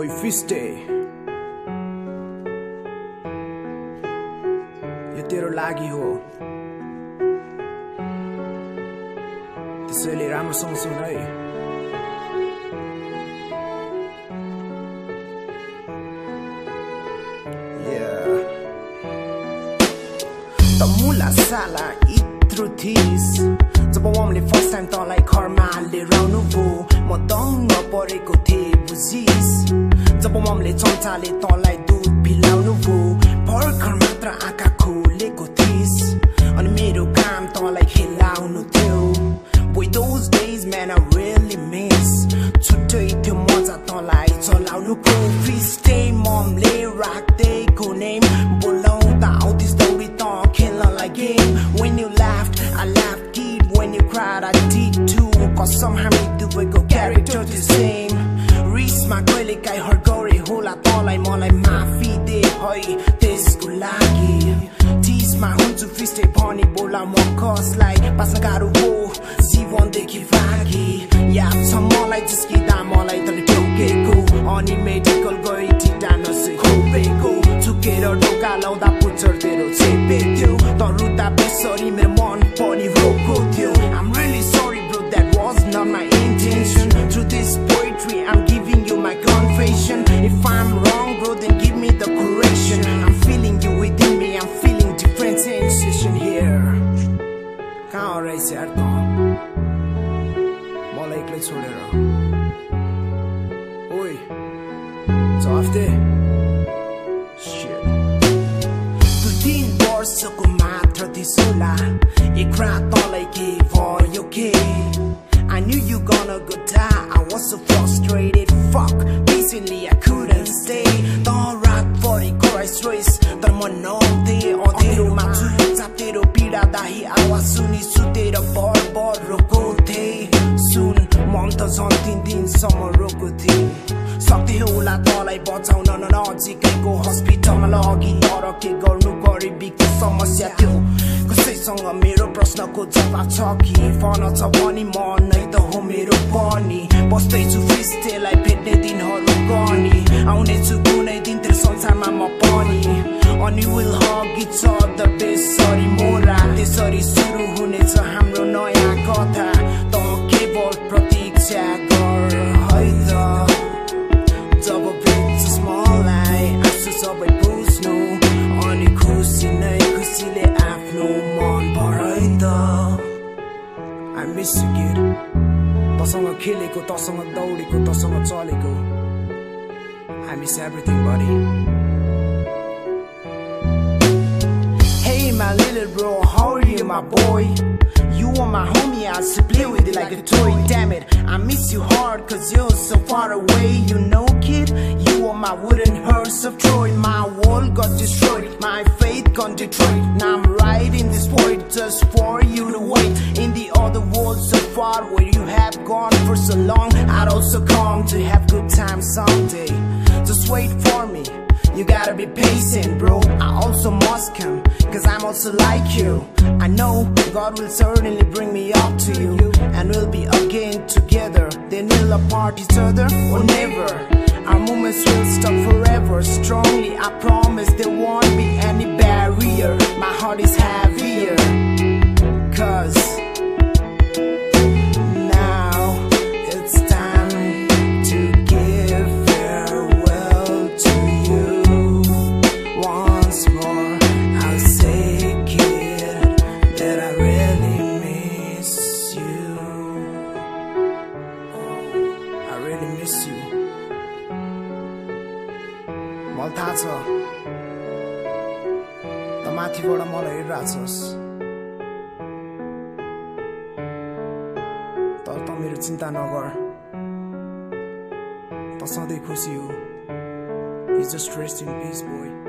Daju-Fistey यो तेरो लागि हो त्यसैले राम्रोसँग सुन है Mula sala itru this जब हमले फर्स्ट टाइम तलाई घरमा लिएर आउनु भो म दङ्ग परेको थिए बुझिस जब हमले चम्चाले तलाई दुध पिलाउनु भो भर्खर मात्र आँखा खोलेको थिस अनि मेरो काम तलाई खेलाउनु थियो Boy those days man I really miss छुट्टै थियो मजा तलाई चलाउनुको Fistey ममले राख्दैको नेम बोलाउँदा आउँथिस दौडी त खेल्नलाई game When you laughed I laughed kid When you cried I did too Cause somehow we दुवैको character the same रिसमा कहिले काहीँ हर गरे होला तलाई मलाई माफी दे है त्यसको लागि टिसमा हुन्छु Fistey भनी बोला म कसलाई बाँच्न गाह्रो हो जीवनदेखि भागी याद छ मलाई जिस्किँदा मलाई तले टोकेको अनि मेडिकल गई टिटानस खोपेको झुकेर ढोका लाउँदा पुच्छर तेरो चेपेथ्यो त रुदा बेसरी मेरो मन पनि रोको थियो I'm really sorry bro that was not my intention Through this poetry I'm giving you my confession If I'm wrong bro then give me the correction I'm feeling you within me I'm feeling different sensation here कहाँ रहेछ यार त मलाई एक्लै छोडेर ओइ जवाफ they Shit तु 3 वर्षको मात्र थिस होला एक रात तँलाई के भयो के I knew you gonna go die I was so frustrated Fuck Basically I couldn't stay त रात भरि Christ race तर म नआउँथे अँधेरोमा चुपचाप तेरो पीडा दाही आवाज सुनि सुतेर बर रोको थिएँ सुन मन त झन् 3 दिनसम्म रोको थिएँ सक्थे होला तँलाई बचाउन नजिकैको हस्पिटलमा लगी तर के गर्नु गरिबीको समस्या थियो कसैसँग मेरो प्रश्नको जवाब छ कि फन छ भने म नै त हो मेरो पनि बस्दैछु Fisteyलाई भेट्ने दिनहरू गनी आउनेछु कुनै दिन तेरो संसारमा म पनि अनि we'll hug each other बेसरी मोरा त्यसरी सुरु हुनेछ हाम्रो नयाँ कथा त केवल प्रतीक्षा गर है त जब भेट्छस् मलाई आँसु सबै बुझ्नु अनि खुसी नै खुसीले आफ्नो मन भरै त I miss you kid तसँग खेलेको तसँग दौडेको तसँग चलेको I miss everything buddy Hey my little bro how are you my boy You are my homie, I used to play with it like a toy Damn it, I miss you hard cause you're so far away You know kid, you are my wooden hearse of Troy My world got destroyed, my faith got destroyed Now I'm writing this poet just for you to wait In the other world so far where you have gone for so long I'd also come to have good times someday Just wait for me You gotta be patient, bro. I also must come, cause I'm also like you. I know God will certainly bring me up to you, and we'll be again together. Then we'll apart each other or never. Our moments will stop forever. Strongly, I promise there won't be any barrier. My heart is heavier, cause now it's time to give farewell to you. Once more, I'll say, kid, that I really miss you. Oh, I really miss you. मलाई थाहा छ त माथिबाट मलाई हेरिरहेछस् तर त मेरो चिन्ता नगर त सधैँ खुसी हो You just rest in peace boy